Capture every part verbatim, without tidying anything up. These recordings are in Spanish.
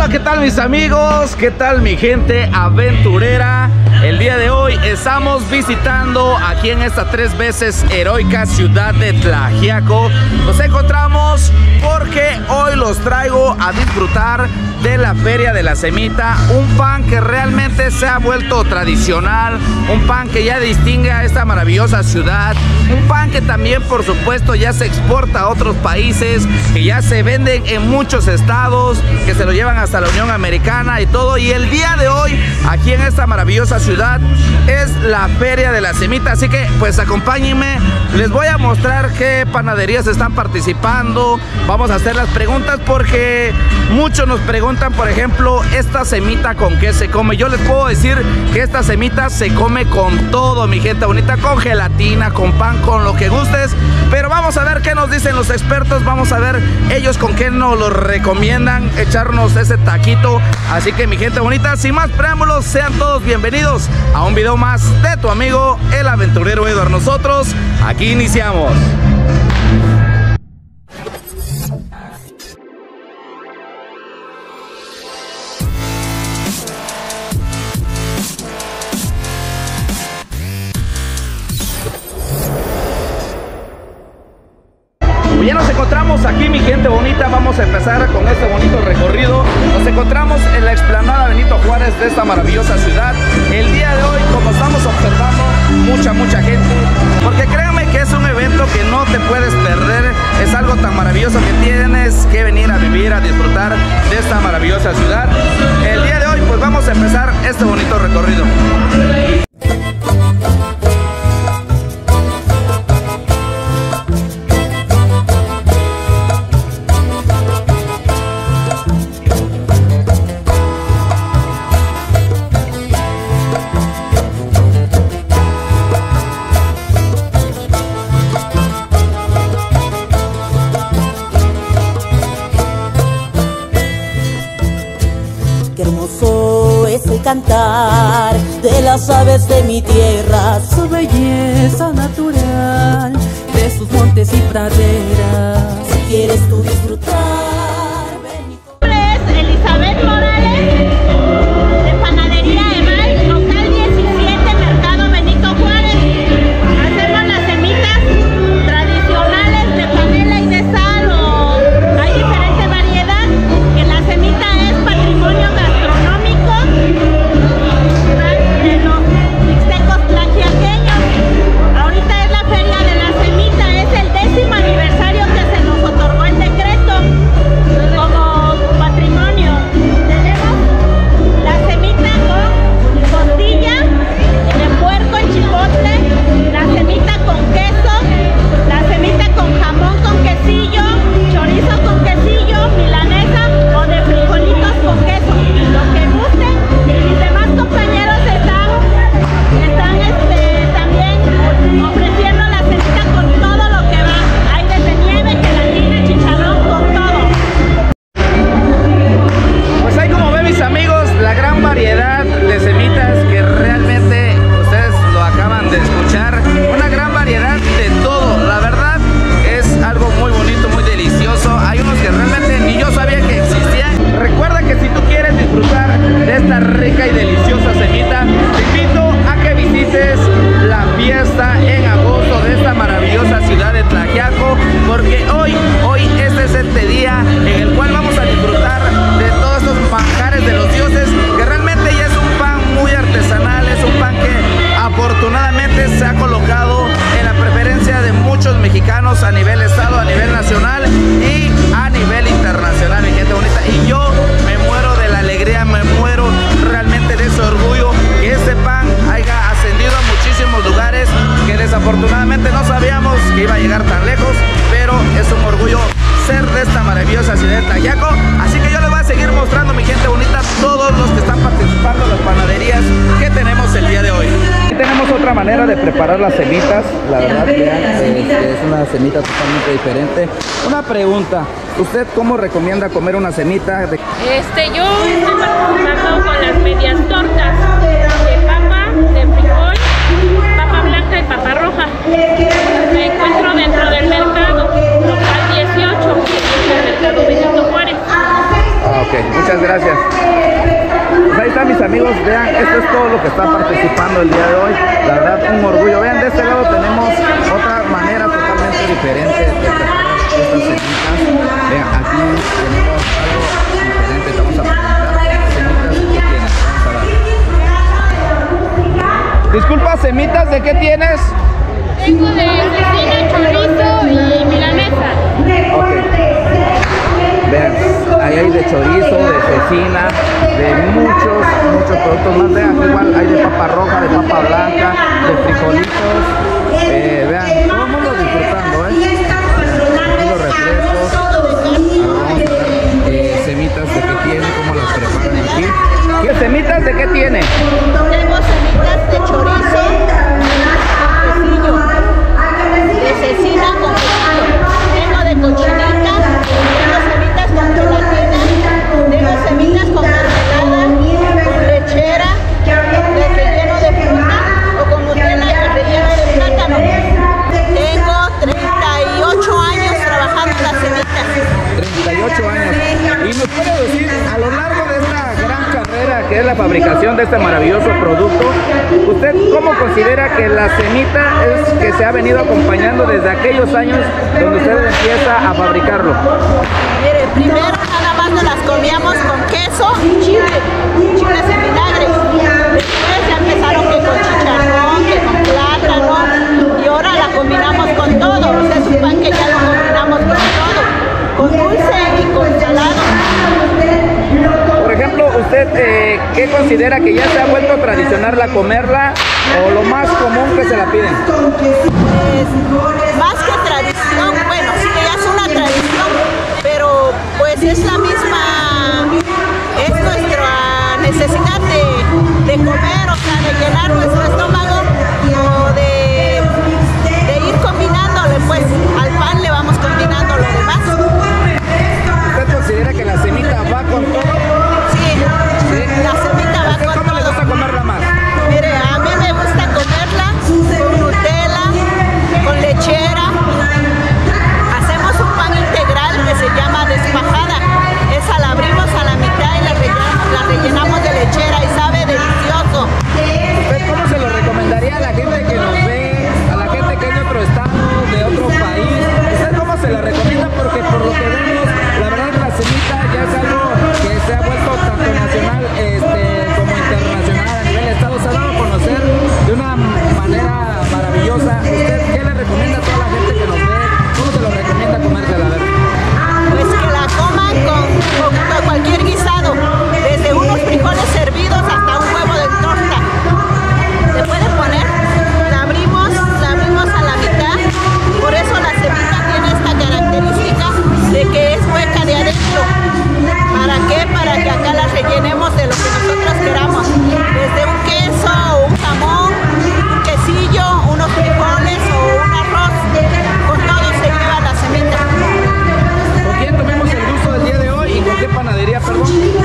Hola, ¿qué tal mis amigos? ¿Qué tal mi gente aventurera? El día de hoy estamos visitando aquí en esta tres veces heroica ciudad de Tlaxiaco. Nos encontramos porque hoy los traigo a disfrutar de la Feria de la Semita, un pan que realmente se ha vuelto tradicional, un pan que ya distingue a esta maravillosa ciudad, un pan que también por supuesto ya se exporta a otros países, que ya se venden en muchos estados, que se lo llevan hasta la Unión Americana y todo. Y el día de hoy aquí en esta maravillosa ciudad es la Feria de la Semita, así que pues acompáñenme, les voy a mostrar qué panaderías están participando. Vamos a hacer las preguntas porque muchos nos preguntan, por ejemplo, esta semita con qué se come. Yo les puedo decir que esta semita se come con todo, mi gente bonita, con gelatina, con pan, con lo que gustes. Pero vamos a ver qué nos dicen los expertos, vamos a ver ellos con qué nos lo recomiendan echarnos ese taquito. Así que mi gente bonita, sin más preámbulos, sean todos bienvenidos a un video más de tu amigo el aventurero Edward. Nosotros aquí iniciamos. Ya nos encontramos aquí, mi gente bonita. Vamos a empezar con este bonito recorrido. Nos encontramos en la explanada Benito Juárez de esta maravillosa ciudad. El día de hoy, como estamos observando, mucha, mucha gente, porque créanme que es un evento que no te puedes perder. Es algo tan maravilloso que tienes que venir a vivir, a disfrutar de esta maravillosa ciudad. El día de hoy, pues vamos a empezar este bonito recorrido. Cantar de las aves de mi tierra, su belleza natural, de sus montes y praderas. Si quieres tú disfrutar, ven y... Mi nombre es Elizabeth Morales, de Panadería Emal, local diecisiete, Mercado Benito Juárez. Hacemos las semitas tradicionales de panela y de sal, o hay diferente variedad, que la semita es patrimonio gastronómico de los mixtecos tlaxiaqueños. Ahorita es la Feria de la Semita, es el décimo aniversario que se nos otorgó el decreto como patrimonio. Tenemos la semita con costilla de puerco en chipotle, la semita con queso, la semita con jamón con quesillo, chorizo con quesillo, milanesa o de frijolitos con queso, lo que guste. Mis demás compañeros están, están este, también ofreciendo la semita con todo lo que va. Hay desde nieve, gelatina, chicharrón, con todo. Pues ahí, como ven mis amigos, la gran variedad de semitas que realmente ustedes lo acaban de escuchar. Una gran variedad de todo, la verdad es algo muy bonito, muy delicioso. Hay unos que realmente ni yo sabía que existían. Recuerda que si tú quieres disfrutar de esta rica y deliciosa semita, te invito a que visites la fiesta en agosto de esta maravillosa ciudad de Tlaxiaco, porque hoy, hoy este es este día en el cual vamos a disfrutar de todos estos manjares de los dioses, que realmente ya es un pan muy artesanal, es un pan que afortunadamente se ha colocado en la preferencia de muchos mexicanos a nivel estado, a nivel nacional y a nivel internacional, mi gente bonita. Y yo me muero de la alegría, me muero realmente de ese orgullo que este pan haya ascendido a muchísimos lugares, que desafortunadamente no sabíamos que iba a llegar tan lejos, pero es un orgullo ser de esta maravillosa ciudad de Tlaxiaco. Así que yo les voy a seguir mostrando, mi gente bonita, todos los que están participando en las panaderías que tenemos el día de hoy. Tenemos otra manera de preparar las semitas, la verdad, vean, eh, es una semita totalmente diferente. Una pregunta, ¿usted cómo recomienda comer una semita? De... Este, yo estoy participando con las medias tortas de papa, de frijol, papa blanca y papa roja. Me encuentro dentro del mercado local dieciocho, el mercado Benito Juárez. Ah, Ok, muchas gracias. Pues ahí están mis amigos, vean, esto es todo lo que está participando el día de hoy. La verdad, un orgullo. Vean, de este lado tenemos otra manera totalmente diferente de preparar estas semitas. Vean, aquí tenemos algo diferente. Vamos a preguntar semitas de qué tienes. Vamos a dar. Disculpa, semitas de qué tienes. Tengo de cecina, chorizo y milanesa. Ok. Vean, ahí hay de chorizo, de cecina, de muchos, muchos productos más. Vean, igual hay de papa roja, de papa blanca, de frijolitos. Eh, vean, todo el mundo disfrutando, ¿eh? Y los refrescos. Ahora vamos a ver eh, semitas de qué tiene, cómo las preparan aquí. ¿Qué semitas de qué tiene? Tengo semitas de chorizo, de cecina con quesillo. Tengo de cochinita, tengo semitas con gelatina, tengo semitas con mermelada, con lechera, de relleno de fruta o con Nutella y relleno de plátano. Tengo treinta y ocho años trabajando en las semitas. treinta y ocho años. ¿Y nos puede decir, a lo largo de esta gran carrera que es la fabricación de este maravilloso producto, usted cómo considera que la semita es que se ha venido acompañando desde aquellos años donde usted empieza a fabricarlo? Mire, primero nada más nos las comíamos con queso y chile, chiles en vinagre. Después ya empezaron que con chicharrón, que con plátano, y ahora la combinamos con todo. O sea, es un pan que ya lo combinamos con todo, con dulce y con salado. Por ejemplo, ¿usted eh, qué considera que ya se ha vuelto tradicional la comerla o lo más común que se la piden? Pues, más que tradición, bueno, sí que ya es una tradición, pero pues es la misma, es nuestra necesidad de, de comer, o sea, de llenar nuestro estómago o de, de ir combinándole, pues al pan le vamos combinando lo demás. ¿Usted considera que la semita va con todo? Sí, sí. La semita va con todo. ¿Cómo le gusta comerla más? Mire, a mí me gusta comerla con Nutella, con lechera. Hacemos un pan integral que se llama despajada. Esa la abrimos a la mitad y la rellenamos, la rellenamos de lechera y sabe delicioso. ¿Usted cómo se lo recomendaría a la gente que nos ve, a la gente que es de otro estado, de otro país? ¿Usted cómo se la recomienda? Porque por lo que vemos, la verdad que la semita ya es algo que se ha vuelto tanto nacional este, como internacional a nivel de estado. Se ha dado a conocer de una manera maravillosa. ¿Usted qué le recomienda a toda la gente que nos ve? ¿Cómo se lo recomienda comérsela? A ver. Pues que la coman con, con, con cualquier guisado, desde unos frijoles servidos hasta un huevo de torta. Se puede poner, la abrimos, la abrimos a la mitad, por eso la semita tiene esta característica de que es hueca de adentro. ¿Para qué? Para que acá la rellenemos de lo que nosotros queramos, desde un queso, un jamón, un quesillo, unos frijoles o un arroz, con todo se lleva la semita. ¿Con quién tuvimos el gusto del día de hoy y con qué panadería, perdón?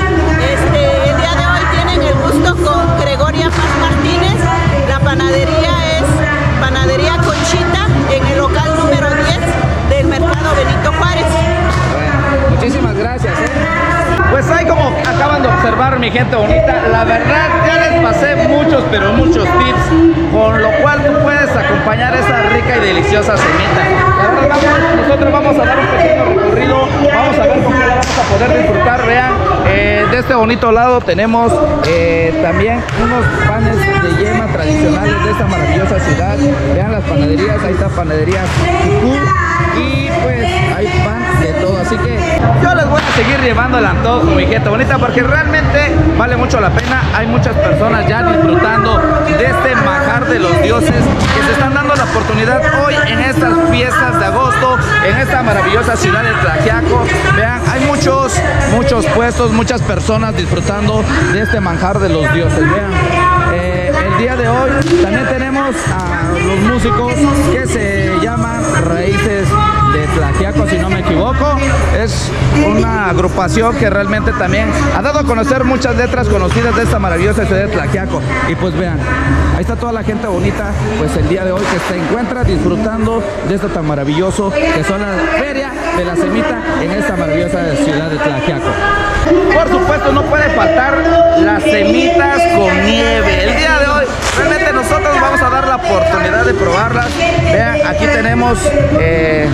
Este, el día de hoy tienen el gusto con Gregoria Paz Martínez. La panadería es Panadería Conchita en el local número diez del Mercado Benito Juárez. Bueno, muchísimas gracias, ¿eh? Pues ahí como acaban de observar, mi gente bonita, la verdad ya les pasé muchos, pero muchos tips, con lo cual tú puedes acompañar esa rica y deliciosa semita. La verdad, vamos, nosotros vamos a dar un pequeño recorrido, vamos a ver con qué la vamos a poder disfrutar. Vean, eh, de este bonito lado tenemos eh, también unos panes de yema tradicionales de esta maravillosa ciudad. Vean las panaderías, ahí está panadería Cucú, y pues hay pan de todo, así que yo les voy a seguir llevando el antojo, mi gente bonita, porque realmente vale mucho la pena. Hay muchas personas ya disfrutando de este manjar de los dioses que se están dando la oportunidad hoy en estas fiestas de agosto, en esta maravillosa ciudad de Tlaxiaco. Vean, hay muchos, muchos puestos, muchas personas disfrutando de este manjar de los dioses. Vean, eh, el día de hoy también tenemos a los músicos que se llaman Raíces de Tlaxiaco, si no me equivoco. Es una agrupación que realmente también ha dado a conocer muchas letras conocidas de esta maravillosa ciudad de Tlaxiaco. Y pues vean, ahí está toda la gente bonita, pues el día de hoy que se encuentra disfrutando de esto tan maravilloso que son la feria de la semita en esta maravillosa ciudad de Tlaxiaco. Por supuesto no puede faltar las semitas con nieve. El día de hoy realmente nosotros vamos a dar la oportunidad de probarlas. Vean, aquí tenemos eh,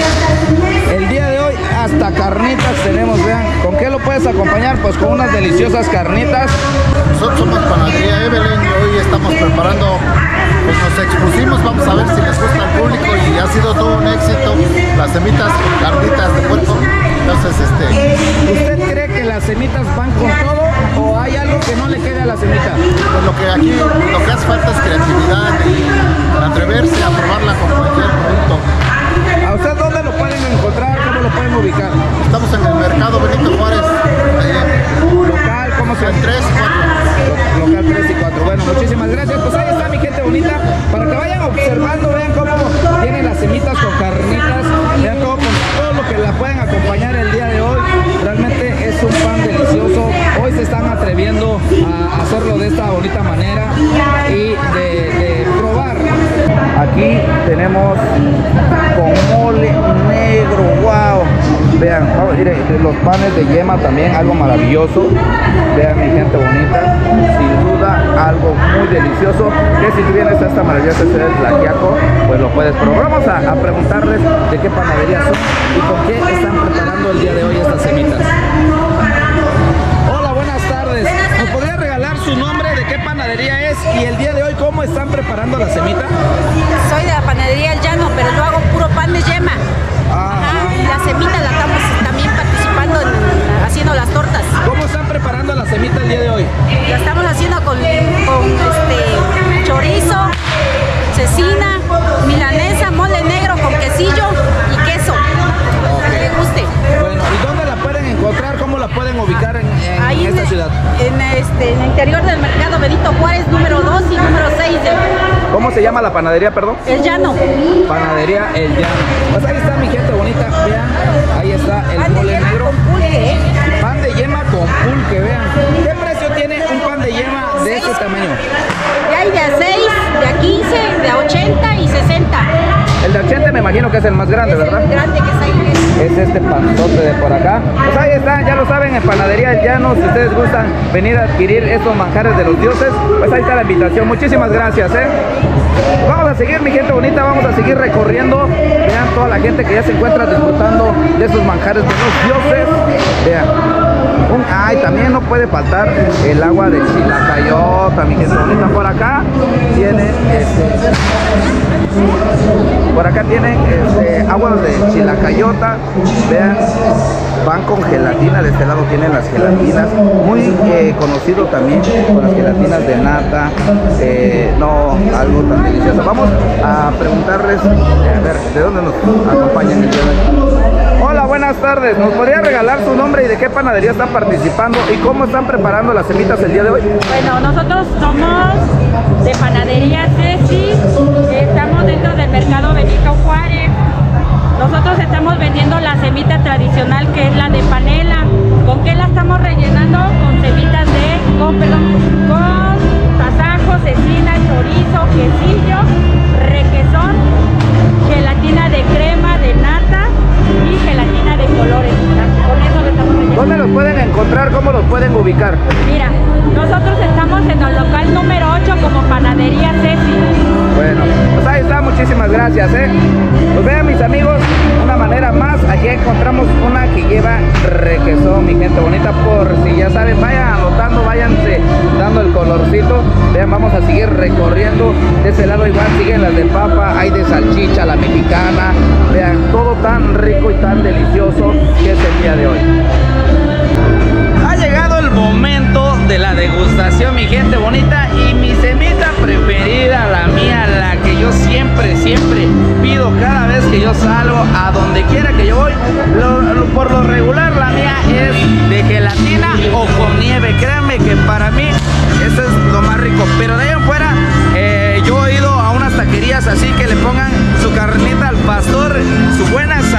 el día de hoy hasta carnitas tenemos, vean. ¿Con qué lo puedes acompañar? Pues con unas deliciosas carnitas. Nosotros somos Panadería Evelyn y hoy estamos preparando, pues nos expusimos, vamos a ver si les gusta al público y ha sido todo un éxito. Las semitas con carnitas de puerco. Entonces, este... ¿Usted cree que las semitas van con todo o hay algo que no le quede a la semita? Pues lo que aquí, lo que hace falta es creatividad y atreverse a probarla con cualquier producto. ¿A usted dónde lo pueden encontrar? ¿Cómo lo pueden ubicar? Estamos en el mercado Benito Juárez. Local, ¿cómo se llama? tres y cuatro. Local tres y cuatro. Bueno, muchísimas gracias. Pues ahí está mi gente bonita. Para que vayan observando, vean cómo tienen las semitas con carnitas. Vean todo, con todo lo que la pueden acompañar el día de hoy. Realmente es un pan delicioso. Hoy se están atreviendo a hacerlo de esta bonita manera y de, de probar. Aquí tenemos con mole negro, wow. Vean, oh, miren, los panes de yema también, algo maravilloso. Vean mi gente bonita, sin duda algo muy delicioso. Que si tú vienes a esta maravillosa ciudad de Tlaxiaco, pues lo puedes probar. Vamos a, a preguntarles de qué panadería son y con qué están preparando el día de hoy estas semitas. Hola, buenas tardes. ¿Nos podría regalar su nombre, de qué panadería es y el día de hoy cómo están preparando la semita? Soy de la panadería El Llano, pero yo hago puro pan de yema. Ah. Ajá, y la semita la estamos también participando en haciendo las tortas. ¿Cómo están preparando la semita el día de hoy? La estamos haciendo con, con este chorizo, cecina, milanesa, mole negro con quesillo y queso. Para que le guste. Bueno, ¿y dónde la pueden encontrar? ¿Cómo la pueden ubicar en, en Ahí esta en, ciudad? En, este, en el interior del mercado Benito Juárez, número dos y número seis. De... ¿Cómo se llama la panadería, perdón? El Llano. Panadería El Llano. Pues ahí está mi gente bonita, vean, ahí está el Pan de mole yema negro. con pulque, ¿eh? Pan de yema con pulque, vean. ¿Qué precio tiene un pan de yema de este tamaño? Ya hay de a seis, de a quince, de a ochenta y sesenta. El de ochenta me imagino que es el más grande, Es ¿verdad? el grande que está ahí. Es este panzote de por acá. Pues ahí está, ya lo saben, en Panadería El Llano. Si ustedes gustan venir a adquirir estos manjares de los dioses, pues ahí está la invitación. Muchísimas gracias, ¿eh? Vamos a seguir, mi gente bonita, vamos a seguir recorriendo. Vean toda la gente que ya se encuentra disfrutando de esos manjares de los dioses. Vean. Un, ay, también no puede faltar el agua de Chilacayota, mi gente bonita. Por acá tiene este, por acá tienen este, aguas de Chilacayota. Vean, van con gelatina. De este lado tienen las gelatinas, muy eh, conocido también con las gelatinas de nata. Eh, no, algo tan delicioso. Vamos a preguntarles, eh, a ver, ¿de dónde nos acompañan el día de hoy? Hola, buenas tardes. ¿Nos podría regalar su nombre y de qué panadería están participando y cómo están preparando las semitas el día de hoy? Bueno, nosotros somos de Panadería Ceci, estamos dentro del mercado Benito Juárez. Nosotros estamos vendiendo la semita tradicional, que es la de panela. ¿Con qué la estamos rellenando? Con semitas de, con, perdón, con tasajo, cecina, chorizo, quesillo, requesón, gelatina de crema, de nata y gelatina de colores. Con eso lo estamos rellenando. ¿Dónde los pueden encontrar? ¿Cómo los pueden ubicar? Mira, nosotros estamos en el local número ocho como Panadería Ceci. Bueno, pues ahí está, muchísimas gracias, ¿eh? Pues vean, mis amigos, una manera más, aquí encontramos una que lleva requesón, mi gente bonita, por si ya saben, vayan anotando, váyanse dando el colorcito. Vean, vamos a seguir recorriendo. De ese lado igual siguen las de papa, hay de salchicha, la mexicana. Vean, todo tan rico y tan delicioso que es el día de hoy. Ha llegado el momento de la degustación, mi gente bonita, y mi semita preferida, la mía, la que yo siempre, siempre pido cada vez que yo salgo, a donde quiera que yo voy. Lo, lo, por lo regular, la mía es de gelatina o con nieve. Créanme que para mí eso es lo más rico, pero de ahí en fuera eh, yo he ido a unas taquerías así que le pongan su carnita al pastor, su buena salsa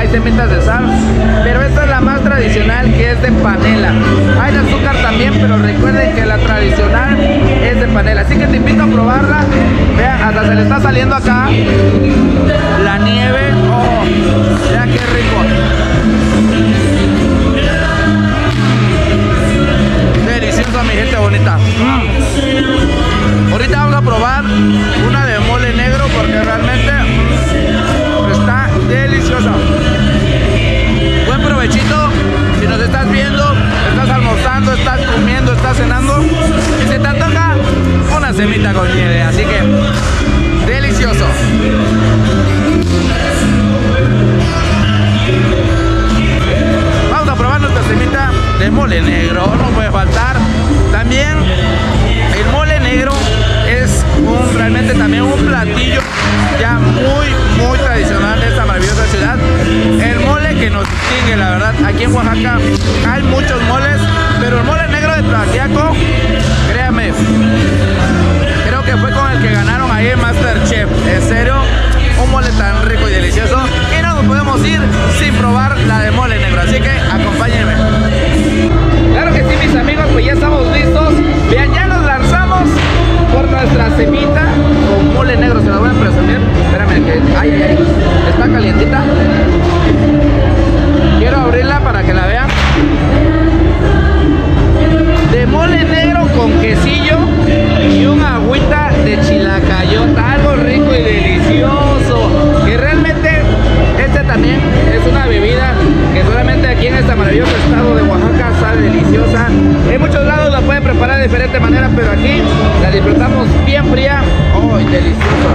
semitas de sal, pero esta es la más tradicional, que es de panela. Hay de azúcar también, pero recuerden que la tradicional es de panela, así que te invito a probarla. Vean, hasta se le está saliendo acá la nieve. Oh, vean qué rico. Delicioso, mi gente bonita. Mm. Ahorita vamos a probar una de mole negro porque realmente está deliciosa. Buen provechito. Si nos estás viendo, estás almorzando, estás comiendo, estás cenando y se te antoja una semita con nieve, así que delicioso. Vamos a probar nuestra semita de mole negro, no puede faltar. También el mole negro es un, realmente también un platillo ya muy muy tradicional de esta maravillosa ciudad. El mole que nos distingue, la verdad. Aquí en Oaxaca hay muchos moles, pero el mole negro de Tlaxiaco, créame, creo que fue con el que ganaron ahí en MasterChef. En serio, un mole tan rico y delicioso que no nos podemos ir sin probar la de mole negro, así que acompáñenme. Claro que sí, mis amigos, pues ya estamos listos. Vean, ya nos lanzamos por nuestra semita con mole negro. Se la voy a presumir. Espérame, que ay, ay, ay, está calientita. Quiero abrirla para que la vean. De mole negro con quesillo y una agüita de chilacayota, algo rico y delicioso, que realmente este también es una bebida que solamente aquí en este maravilloso estado de Oaxaca sabe deliciosa. En muchos lados la pueden preparar de diferente manera, pero aquí la disfrutamos bien fría. ¡Oh, deliciosa!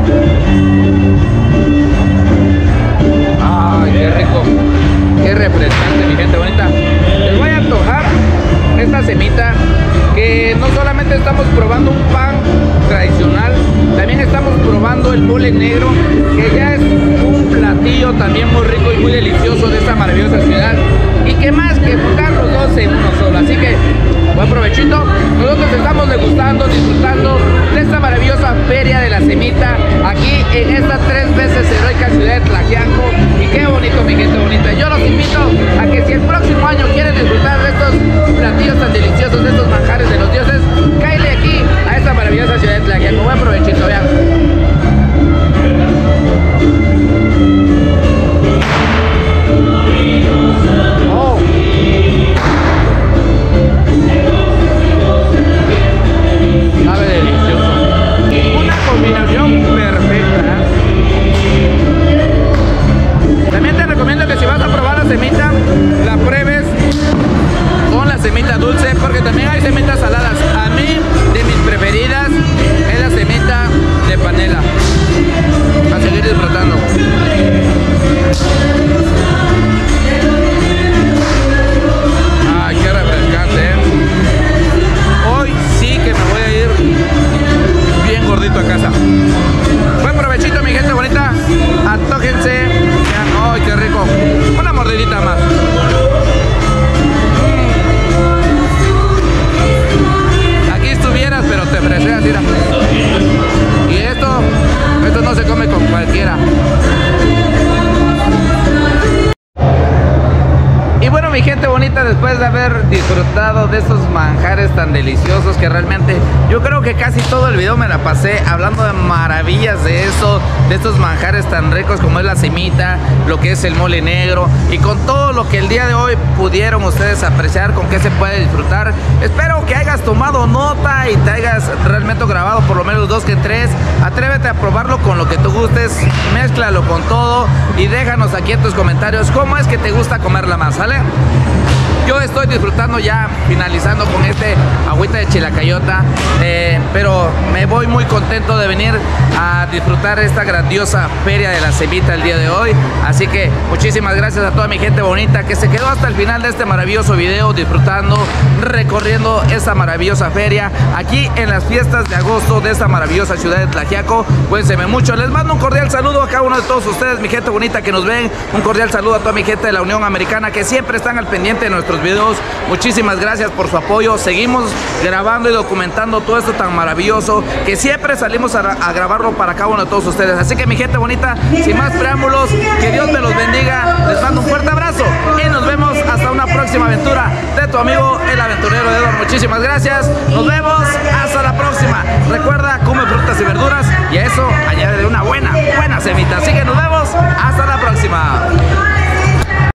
¡Ay, qué rico! ¡Qué refrescante, mi gente bonita! Les voy a antojar esta semita, que no solamente estamos probando un pan tradicional, también estamos probando el mole negro, que ya es un platillo también muy rico y muy delicioso de esta maravillosa ciudad, y que más que juntar los dos en uno solo. Así que buen provechito. Nosotros estamos degustando, disfrutando de esta maravillosa feria de la semita aquí en esta tres veces heroica ciudad de Tlaxiaco. Y qué bonito, mi gente bonita. Yo los invito a que si el próximo año quieren disfrutar de estos platillos tan deliciosos, de estos manjares de los dioses, cáele aquí a esta maravillosa ciudad de Tlaxiaco. Buen provechito, vean. Oh. Sabe delicioso. Una combinación perfecta. También te recomiendo que si vas a probar la semita, la pruebes con la semita dulce, porque también hay semitas saladas. A mí, de mis preferidas, es la semita de panela. A seguir disfrutando. Ay, qué refrescante, ¿eh? Hoy sí que me voy a ir bien gordito a casa. Buen provechito, mi gente bonita. Antójense. Vean, ¡ay, qué rico! Una mordidita más. Aquí estuvieras, pero te freseas, mira. Y esto, esto no se come con cualquiera. Y bueno, mi gente bonita, después de haber disfrutado de estos manjares tan deliciosos, que realmente yo creo que casi todo el video me la pasé hablando de maravillas de eso, de estos manjares tan ricos como es la semita, lo que es el mole negro, y con todo lo que el día de hoy pudieron ustedes apreciar, con qué se puede disfrutar. Espero que hayas tomado nota y te hayas realmente grabado por lo menos dos que tres. Atrévete a probarlo con lo que tú gustes, mézclalo con todo y déjanos aquí en tus comentarios cómo es que te gusta comerla más, ¿sale? Yo estoy disfrutando ya, finalizando con este agüita de chilacayota, eh, pero me voy muy contento de venir a disfrutar esta grandiosa feria de la semita el día de hoy. Así que muchísimas gracias a toda mi gente bonita que se quedó hasta el final de este maravilloso video, disfrutando, recorriendo esta maravillosa feria aquí en las fiestas de agosto de esta maravillosa ciudad de Tlaxiaco. Cuídense mucho, les mando un cordial saludo a cada uno de todos ustedes, mi gente bonita que nos ven, un cordial saludo a toda mi gente de la Unión Americana que siempre están al pendiente de nuestros videos videos. Muchísimas gracias por su apoyo. Seguimos grabando y documentando todo esto tan maravilloso que siempre salimos a, a grabarlo para cada uno de todos ustedes. Así que mi gente bonita, sin más preámbulos, que Dios me los bendiga. Les mando un fuerte abrazo y nos vemos hasta una próxima aventura de tu amigo el aventurero Edward. Muchísimas gracias. Nos vemos hasta la próxima. Recuerda, come frutas y verduras y a eso añade una buena, buena semita. Así que nos vemos.